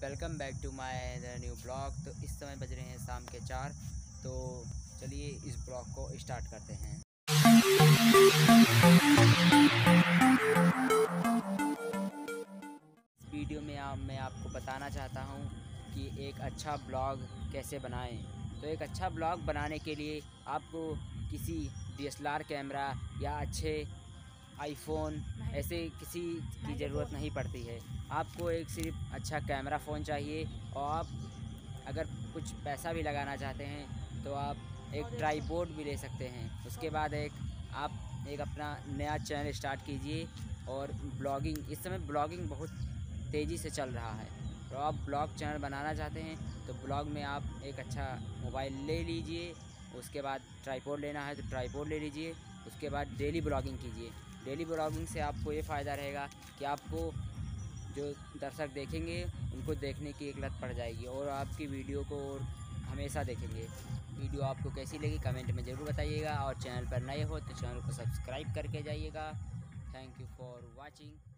Welcome back to my new blog. तो इस समय बज रहे हैं शाम के 4। तो चलिए इस ब्लॉग को स्टार्ट करते हैं। इस वीडियो में मैं आपको बताना चाहता हूं कि एक अच्छा ब्लॉग कैसे बनाएं। तो एक अच्छा ब्लॉग बनाने के लिए आपको किसी DSLR कैमरा या अच्छे आईफोन ऐसे किसी की ज़रूरत नहीं पड़ती है। आपको एक सिर्फ अच्छा कैमरा फ़ोन चाहिए, और आप अगर कुछ पैसा भी लगाना चाहते हैं तो आप एक ट्राइपॉड भी ले सकते हैं। उसके बाद आप एक अपना नया चैनल स्टार्ट कीजिए। और ब्लॉगिंग, इस समय ब्लॉगिंग बहुत तेज़ी से चल रहा है। तो आप ब्लॉग चैनल बनाना चाहते हैं तो ब्लॉग में आप एक अच्छा मोबाइल ले लीजिए। उसके बाद ट्राइपॉड लेना है तो ट्राइपॉड ले लीजिए। उसके बाद डेली ब्लॉगिंग कीजिए। डेली ब्लॉगिंग से आपको ये फ़ायदा रहेगा कि आपको जो दर्शक देखेंगे उनको देखने की एक लत पड़ जाएगी, और आपकी वीडियो को और हमेशा देखेंगे। वीडियो आपको कैसी लगी कमेंट में ज़रूर बताइएगा, और चैनल पर नए हो तो चैनल को सब्सक्राइब करके जाइएगा। Thank you for watching.